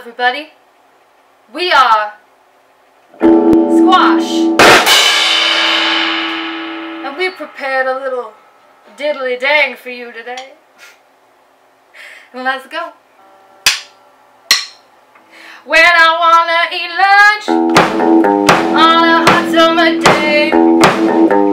everybody. We are Squash. And we prepared a little diddly dang for you today. Let's go. When I wanna eat lunch on a hot summer day,